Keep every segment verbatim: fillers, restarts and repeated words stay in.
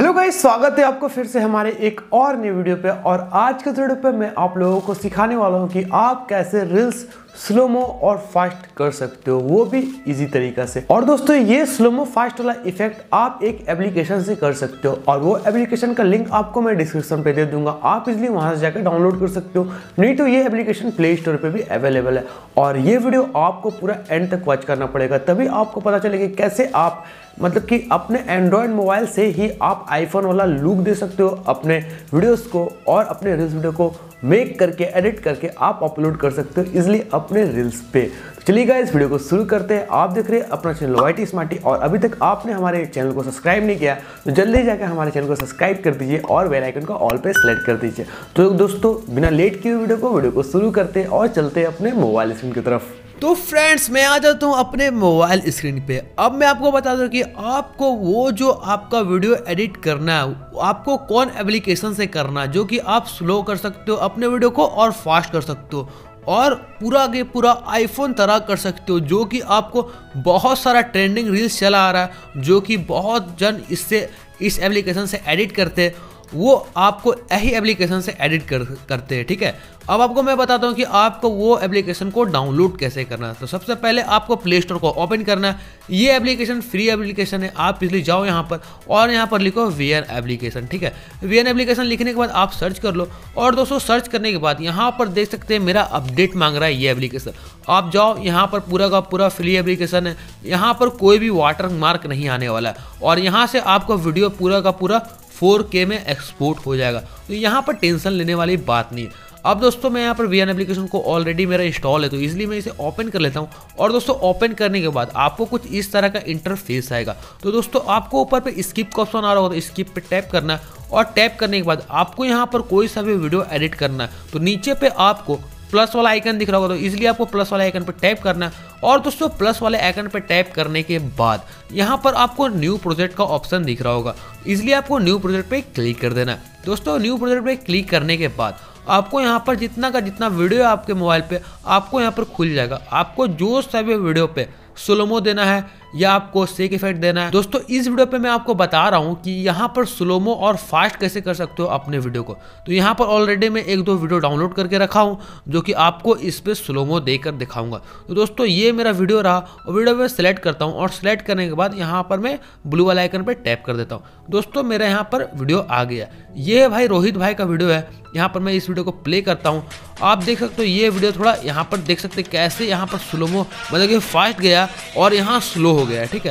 Hello guys, स्वागत है आपको फिर से हमारे एक और नई वीडियो पे। और आज के वीडियो पे मैं आप लोगों को सिखाने वाला हूँ कि आप कैसे रील्स स्लोमो और फास्ट कर सकते हो, वो भी इजी तरीका से। और दोस्तों, ये स्लोमो फास्ट वाला इफेक्ट आप एक एप्लीकेशन से कर सकते हो और वो एप्लीकेशन का लिंक आपको मैं डिस्क्रिप्शन पे दे दूंगा। आप इजिली वहां से जाकर डाउनलोड कर सकते हो, नहीं तो ये एप्लीकेशन प्ले स्टोर पे भी अवेलेबल है। और ये वीडियो आपको पूरा एंड तक वॉच करना पड़ेगा, तभी आपको पता चलेगा कैसे आप मतलब कि अपने एंड्रॉयड मोबाइल से ही आप आईफोन वाला लुक दे सकते हो अपने वीडियोस को, और अपने रील्स वीडियो को मेक करके एडिट करके आप अपलोड कर सकते हो इजिली अपने रील्स पे। तो चलिए गाइस, इस वीडियो को शुरू करते हैं। आप देख रहे हैं अपना चैनल वाईटी स्मार्टी, और अभी तक आपने हमारे चैनल को सब्सक्राइब नहीं किया तो जल्दी जाकर हमारे चैनल को सब्सक्राइब कर दीजिए और बेल आइकन को ऑल पे सेलेक्ट कर दीजिए। तो दोस्तों, बिना लेट किए वीडियो को वीडियो को शुरू करते हैं और चलते हैं अपने मोबाइल स्क्रीन की तरफ। तो फ्रेंड्स, मैं आ जाता हूँ अपने मोबाइल स्क्रीन पे। अब मैं आपको बता दूँ कि आपको वो जो आपका वीडियो एडिट करना है आपको कौन एप्लीकेशन से करना है, जो कि आप स्लो कर सकते हो अपने वीडियो को और फास्ट कर सकते हो और पूरा के पूरा आईफोन तरह कर सकते हो, जो कि आपको बहुत सारा ट्रेंडिंग रील्स चला आ रहा है, जो कि बहुत जन इससे इस एप्लीकेशन से एडिट करते हैं, वो आपको यही एप्लीकेशन से एडिट कर करते हैं। ठीक है, अब आपको मैं बताता हूँ कि आपको वो एप्लीकेशन को डाउनलोड कैसे करना है। तो सबसे पहले आपको प्ले स्टोर को ओपन करना है। ये एप्लीकेशन फ्री एप्लीकेशन है, आप इसलिए जाओ यहाँ पर और यहाँ पर लिखो वीएन एप्लीकेशन। ठीक है, वीएन एप्लीकेशन लिखने के बाद आप सर्च कर लो। और दोस्तों, सर्च करने के बाद यहाँ पर देख सकते हैं मेरा अपडेट मांग रहा है ये एप्लीकेशन। आप जाओ, यहाँ पर पूरा का पूरा फ्री एप्लीकेशन है, यहाँ पर कोई भी वाटर मार्क नहीं आने वाला है और यहाँ से आपको वीडियो पूरा का पूरा फोर के में एक्सपोर्ट हो जाएगा। तो यहाँ पर टेंशन लेने वाली बात नहीं है। अब दोस्तों, मैं यहाँ पर वीएन एप्लीकेशन को ऑलरेडी मेरा इंस्टॉल है, तो इसलिए मैं इसे ओपन कर लेता हूँ। और दोस्तों, ओपन करने के बाद आपको कुछ इस तरह का इंटरफेस आएगा। तो दोस्तों, आपको ऊपर पे स्किप का ऑप्शन आ रहा होगा, तो स्किप पे टैप करना है। और टैप करने के बाद आपको यहाँ पर कोई सा भी वीडियो एडिट करना है, तो नीचे पे आपको प्लस वाला आइकन दिख रहा होगा, तो इसलिए आपको प्लस वाले आइकन पर टैप करना है। और दोस्तों, प्लस वाले आइकन पर टैप करने के बाद यहाँ पर आपको न्यू प्रोजेक्ट का ऑप्शन दिख रहा होगा, इसलिए आपको न्यू प्रोजेक्ट पे क्लिक कर देना है। दोस्तों, न्यू प्रोजेक्ट पे क्लिक करने के बाद आपको यहाँ पर जितना का जितना वीडियो है आपके मोबाइल पे आपको यहाँ पर खुल जाएगा। आपको जो सा भी वीडियो पे स्लोमो देना है या आपको शेक इफेक्ट देना है। दोस्तों, इस वीडियो पे मैं आपको बता रहा हूँ कि यहाँ पर स्लोमो और फास्ट कैसे कर सकते हो अपने वीडियो को। तो यहाँ पर ऑलरेडी मैं एक दो वीडियो डाउनलोड करके रखा हूँ, जो कि आपको इस पे स्लोमो देकर दिखाऊंगा। तो दोस्तों, ये मेरा वीडियो रहा और वीडियो में सेलेक्ट करता हूँ और सेलेक्ट करने के बाद यहाँ पर मैं ब्लू वाला आइकन पर टैप कर देता हूँ। दोस्तों, मेरा यहाँ पर वीडियो आ गया। ये भाई रोहित भाई का वीडियो है। यहाँ पर मैं इस वीडियो को प्ले करता हूँ। आप देख सकते हो ये वीडियो थोड़ा यहाँ पर देख सकते हैं कैसे यहाँ पर स्लोमो मतलब कि फास्ट गया और यहाँ स्लो हो गया। ठीक है,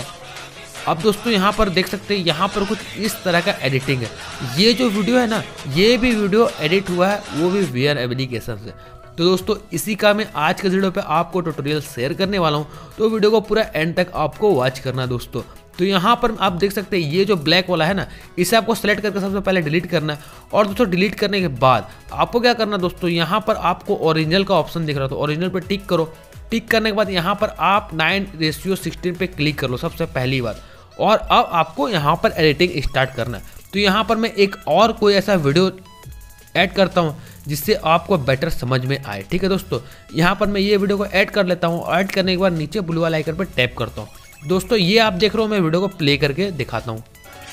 अब दोस्तों यहाँ पर देख सकते हैं यहाँ पर कुछ इस तरह का एडिटिंग है। ये जो वीडियो है ना, ये भी वीडियो एडिट हुआ है, वो भी वीएन एप्लीकेशन से। तो दोस्तों, इसी का मैं आज के वीडियो पे आपको ट्यूटोरियल शेयर करने वाला हूँ, तो वीडियो को पूरा एंड तक आपको वॉच करना दोस्तों। तो यहाँ पर आप देख सकते हैं ये जो ब्लैक वाला है ना, इसे आपको सेलेक्ट करके सबसे पहले डिलीट करना है। और दोस्तों, डिलीट करने के बाद आपको क्या करना दोस्तों, यहाँ पर आपको ओरिजिनल का ऑप्शन दिख रहा है, तो ओरिजिनल पर टिक करो। टिक करने के बाद यहाँ पर आप नाइन रेशियो सिक्सटीन पे क्लिक कर लो सबसे पहली बार। और अब आपको यहाँ पर एडिटिंग स्टार्ट करना है। तो यहाँ पर मैं एक और कोई ऐसा वीडियो ऐड करता हूँ जिससे आपको बेटर समझ में आए। ठीक है दोस्तों, यहाँ पर मैं ये वीडियो को ऐड कर लेता हूँ। ऐड करने के बाद नीचे ब्लू वाला आइकन पर टैप करता हूँ। दोस्तों, ये आप देख रहे हो, मैं वीडियो को प्ले करके दिखाता हूँ।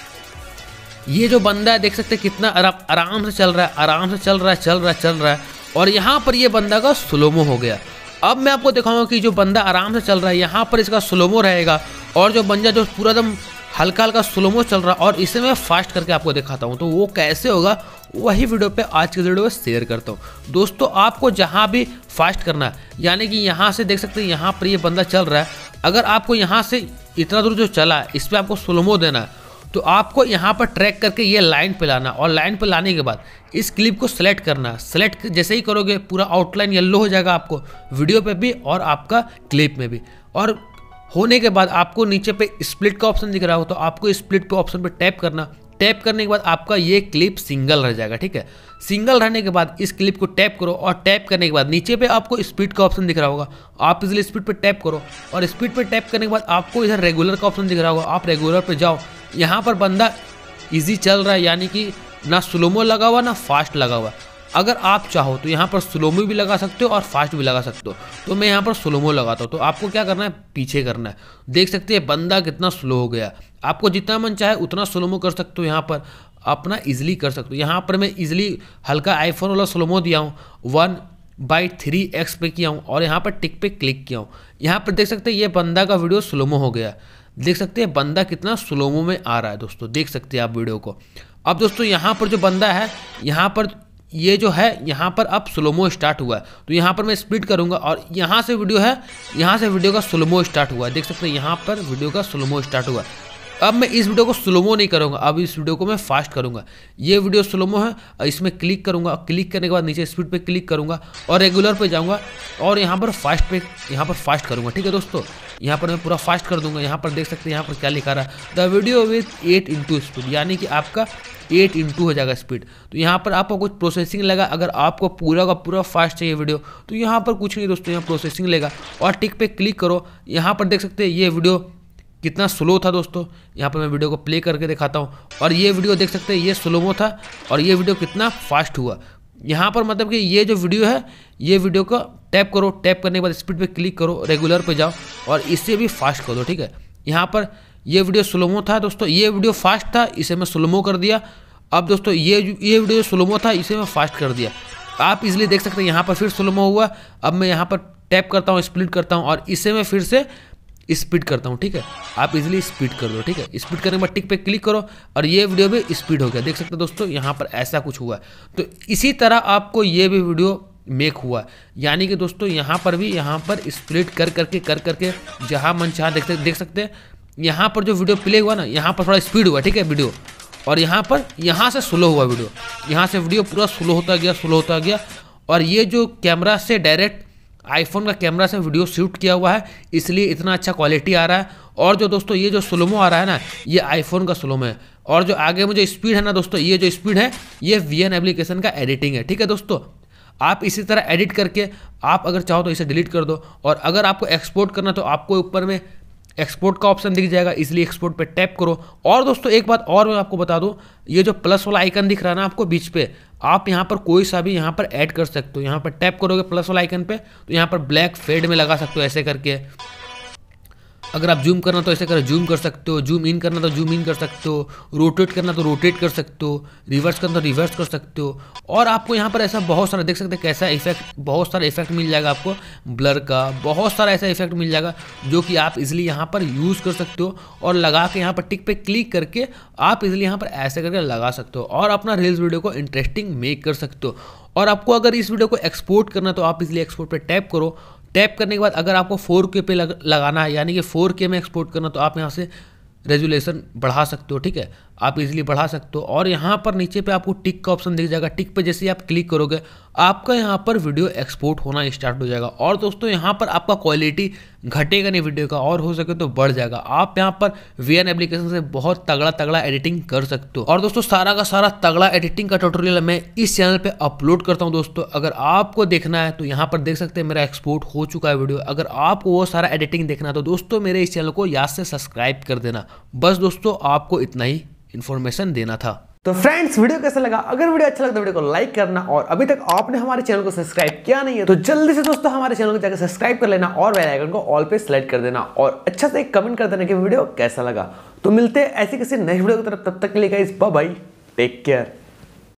ये जो बंदा है देख सकते हैं कितना आराम आराम से चल रहा है, आराम से चल रहा है चल रहा है चल रहा है और यहाँ पर ये बंदा का स्लोमो हो गया। अब मैं आपको दिखाऊंगा कि जो बंदा आराम से चल रहा है यहाँ पर इसका स्लोमो रहेगा, और जो बंदा जो पूरा एकदम हल्का हल्का स्लोमो चल रहा है, और इसे मैं फास्ट करके आपको दिखाता हूँ। तो वो कैसे होगा वही वीडियो पे आज के वीडियो में शेयर करता हूँ। दोस्तों, आपको जहाँ भी फास्ट करना है, यानी कि यहाँ से देख सकते हैं यहाँ पर ये बंदा चल रहा है, अगर आपको यहाँ से इतना दूर जो चला है इस पर आपको स्लोमो देना है, तो आपको यहाँ पर ट्रैक करके ये लाइन पे लाना, और लाइन पे लाने के बाद इस क्लिप को सेलेक्ट करना। सेलेक्ट जैसे ही करोगे पूरा आउटलाइन येलो हो जाएगा आपको वीडियो पे भी और आपका क्लिप में भी। और होने के बाद आपको नीचे पे स्प्लिट का ऑप्शन दिख रहा हो, तो आपको स्प्लिट पे ऑप्शन पे टैप करना। टैप करने के बाद आपका ये क्लिप सिंगल रह जाएगा। ठीक है, सिंगल रहने के बाद इस क्लिप को टैप करो, और टैप करने के बाद नीचे पे आपको स्पीड का ऑप्शन दिख रहा होगा, आप इसलिए स्पीड पे टैप करो। और स्पीड पे टैप करने के बाद आपको इधर रेगुलर का ऑप्शन दिख रहा होगा, आप रेगुलर पे जाओ। यहाँ पर बंदा इजी चल रहा है, यानी कि ना स्लोमो लगा हुआ ना फास्ट लगा हुआ। अगर आप चाहो तो यहाँ पर स्लोमो भी लगा सकते हो और फास्ट भी लगा सकते हो। तो मैं यहाँ पर स्लोमो लगाता हूँ। तो आपको क्या करना है, पीछे करना है। देख सकते हैं बंदा कितना स्लो हो गया। आपको जितना मन चाहे उतना स्लोमो कर सकते हो, यहाँ पर अपना इजीली कर सकते हो। यहाँ पर मैं इजीली हल्का आईफोन वाला स्लोमो दिया हूँ, वन बाई थ्री एक्स पे किया हूँ और यहाँ पर टिक पे क्लिक किया हूँ। यहाँ पर देख सकते हैं ये बंदा का वीडियो स्लोमो हो गया। देख सकते हैं बंदा कितना स्लोमो में आ रहा है दोस्तों, देख सकते हैं आप वीडियो को। अब दोस्तों यहाँ पर जो बंदा है, यहाँ पर ये जो है यहाँ पर अब स्लोमो स्टार्ट हुआ है। तो यहाँ पर मैं स्पीड करूँगा और यहाँ से वीडियो है, यहाँ से वीडियो का स्लोमो स्टार्ट हुआ है। देख सकते हैं यहाँ पर वीडियो का स्लोमो स्टार्ट हुआ है। अब मैं इस वीडियो को स्लोमो नहीं करूँगा, अब इस वीडियो को मैं फास्ट करूँगा। ये वीडियो स्लोमो है, इसमें क्लिक करूँगा। क्लिक करने के बाद नीचे स्पीड पे क्लिक करूँगा और रेगुलर पे जाऊँगा और यहाँ पर फास्ट पे यहाँ पर फास्ट करूँगा। ठीक है दोस्तों, यहाँ पर मैं पूरा फास्ट कर दूँगा। यहाँ पर देख सकते हैं यहाँ पर क्या लिखा रहा है, the video with eight into speed, यानी कि आपका एट इंटू हो जाएगा स्पीड। तो यहाँ पर आपको कुछ प्रोसेसिंग लगा। अगर आपको पूरा का पूरा फास्ट चाहिए वीडियो तो यहाँ पर कुछ नहीं दोस्तों, यहाँ प्रोसेसिंग लेगा और टिक पे क्लिक करो। यहाँ पर देख सकते हैं ये वीडियो कितना स्लो था दोस्तों। यहाँ पर मैं वीडियो को प्ले करके दिखाता हूँ और ये वीडियो देख सकते हैं ये स्लोमो था और ये वीडियो कितना फास्ट हुआ। यहाँ पर मतलब कि ये जो वीडियो है, ये वीडियो को टैप करो, टैप करने के बाद स्पीड पे क्लिक करो, रेगुलर पे जाओ और इससे भी फास्ट कर दो। ठीक है, यहाँ पर ये वीडियो स्लोमो था दोस्तों, ये वीडियो फास्ट था, इसे मैं स्लोमो कर दिया। अब दोस्तों ये ये वीडियो स्लोमो था, इसे मैं फास्ट कर दिया। आप इजीली देख सकते हैं यहाँ पर फिर स्लोमो हुआ। अब मैं यहाँ पर टैप करता हूँ, स्प्लिट करता हूँ और इसे मैं फिर से स्पीड करता हूँ। ठीक है, आप इजीली स्पीड कर दो। ठीक है, स्पीड करने के बाद टिक पे क्लिक करो और ये वीडियो भी स्पीड हो गया। देख सकते हैं दोस्तों यहाँ पर ऐसा कुछ हुआ है। तो इसी तरह आपको ये भी वीडियो मेक हुआ, यानी कि दोस्तों यहाँ पर भी यहाँ पर स्प्लिट कर करके कर करके जहाँ मन चाह देख देख सकते हैं। यहाँ पर जो वीडियो प्ले हुआ ना, यहाँ पर थोड़ा स्पीड हुआ। ठीक है वीडियो, और यहाँ पर यहाँ से स्लो हुआ वीडियो, यहाँ से वीडियो पूरा स्लो होता गया स्लो होता गया। और ये जो कैमरा से डायरेक्ट आईफोन का कैमरा से वीडियो शूट किया हुआ है, इसलिए इतना अच्छा क्वालिटी आ रहा है। और जो दोस्तों ये जो स्लोमो आ रहा है ना, ये आईफोन का स्लोमो है। और जो आगे मुझे स्पीड है ना दोस्तों, ये जो स्पीड है ये वी एन एप्लीकेशन का एडिटिंग है। ठीक है दोस्तों, आप इसी तरह एडिट करके आप अगर चाहो तो इसे डिलीट कर दो। और अगर आपको एक्सपोर्ट करना तो आपको ऊपर में एक्सपोर्ट का ऑप्शन दिख जाएगा, इसलिए एक्सपोर्ट पे टैप करो। और दोस्तों एक बात और मैं आपको बता दूं, ये जो प्लस वाला आइकन दिख रहा है ना आपको बीच पे, आप यहाँ पर कोई सा भी यहाँ पर ऐड कर सकते हो। यहाँ पर टैप करोगे प्लस वाला आइकन पे तो यहाँ पर ब्लैक फेड में लगा सकते हो ऐसे करके। अगर आप जूम करना तो ऐसे कर जूम कर सकते हो, जूम इन करना तो जूम इन कर सकते हो, रोटेट करना तो रोटेट कर सकते हो, रिवर्स करना तो रिवर्स कर सकते हो। और आपको यहाँ पर ऐसा बहुत सारा देख सकते हैं कैसा इफेक्ट, बहुत सारा इफेक्ट मिल जाएगा आपको, ब्लर का बहुत सारा ऐसा इफेक्ट मिल जाएगा जो कि आप इजीली यहाँ पर यूज़ कर सकते हो। और लगा के यहाँ पर टिक पे क्लिक करके आप इजीली यहाँ पर ऐसे करके लगा सकते हो और अपना रील्स वीडियो को इंटरेस्टिंग मेक कर सकते हो। और आपको अगर इस वीडियो को एक्सपोर्ट करना तो आप इजीली एक्सपोर्ट पे टैप करो। टैप करने के बाद अगर आपको फोर के पे लग, लगाना है, यानी कि फोर के में एक्सपोर्ट करना, तो आप यहाँ से रेजुलेशन बढ़ा सकते हो। ठीक है, आप इजीली बढ़ा सकते हो। और यहाँ पर नीचे पे आपको टिक का ऑप्शन दिख जाएगा। टिक पे जैसे ही आप क्लिक करोगे आपका यहाँ पर वीडियो एक्सपोर्ट होना स्टार्ट हो जाएगा। और दोस्तों यहाँ पर आपका क्वालिटी घटेगा नहीं वीडियो का, और हो सके तो बढ़ जाएगा। आप यहाँ पर वी एन एप्लीकेशन से बहुत तगड़ा तगड़ा एडिटिंग कर सकते हो। और दोस्तों सारा का सारा तगड़ा एडिटिंग का ट्यूटोरियल मैं इस चैनल पे अपलोड करता हूँ दोस्तों। अगर आपको देखना है तो यहाँ पर देख सकते हैं मेरा एक्सपोर्ट हो चुका है वीडियो। अगर आपको वो सारा एडिटिंग देखना है तो दोस्तों मेरे इस चैनल को याद से सब्सक्राइब कर देना। बस दोस्तों आपको इतना ही इन्फॉर्मेशन देना था। तो फ्रेंड्स वीडियो कैसा लगा? अगर वीडियो अच्छा लगा तो वीडियो को लाइक करना, और अभी तक आपने हमारे चैनल को सब्सक्राइब किया नहीं है तो जल्दी से दोस्तों हमारे चैनल को जाकर सब्सक्राइब कर लेना और बेल आइकन को ऑल पे सेलेक्ट कर देना, और अच्छा से एक कमेंट कर देना कि वीडियो कैसा लगा। तो मिलते हैं ऐसी किसी नेक्स्ट वीडियो की तरफ, तब तक के लिए guys bye bye, take care.